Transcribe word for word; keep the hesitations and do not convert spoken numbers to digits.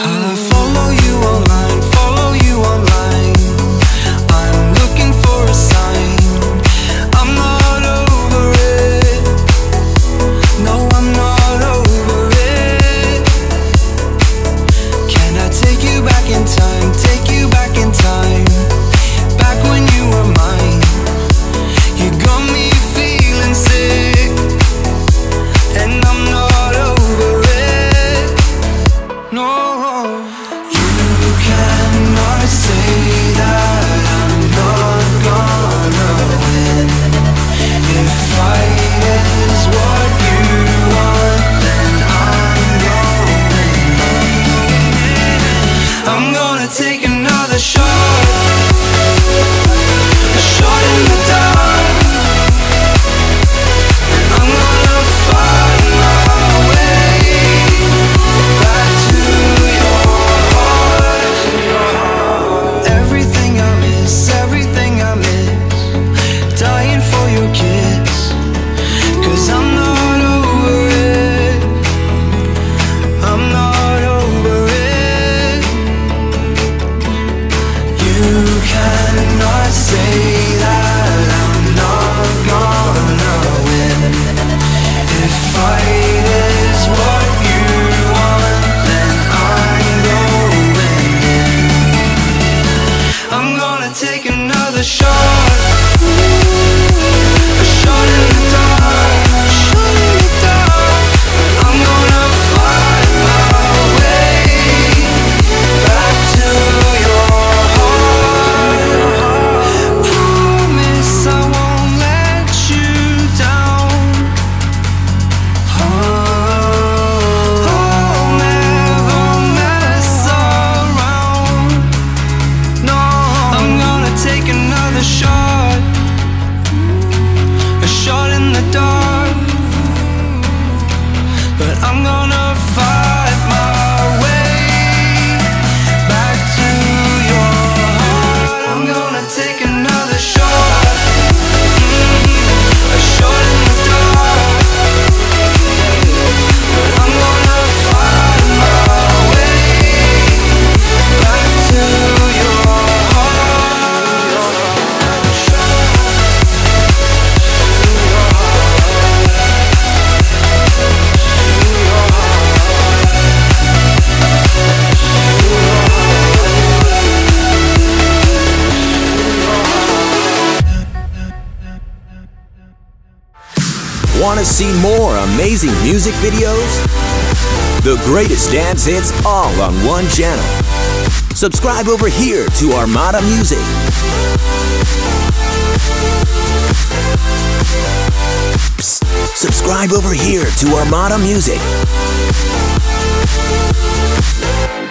I follow you online, follow you online. I'm looking for a sign. I'm not over it. No, I'm not over it. Can I take you back in time? Take you back in time. Back when you were mine. You got me feeling sick, and I'm not over it. No, you cannot say that I'm not gonna win. If fight is what you want, then I'm going. I'm gonna take another shot, a shot in the dark. I'm gonna find my way back to your heart. Everything I miss, everything I miss, dying for your kiss. 'Cause I'm not over it. I'm not over it. You cannot say that I'm not gonna win. If fight is what you want, then I'm going in. I'm gonna take another shot, a shot in the dark, a shot in the dark. I'm gonna find my way back to your heart. Promise I won't let you down. Oh, I'll never mess around. No, I'm gonna take another shot, a shot in the dark. But I'm gonna fight my way back to your heart. I'm gonna take another shot, mm, a shot in the dark. But I'm gonna find my way back to your Want to see more amazing music videos? The greatest dance hits all on one channel. Subscribe over here to Armada Music. Psst, subscribe over here to Armada Music.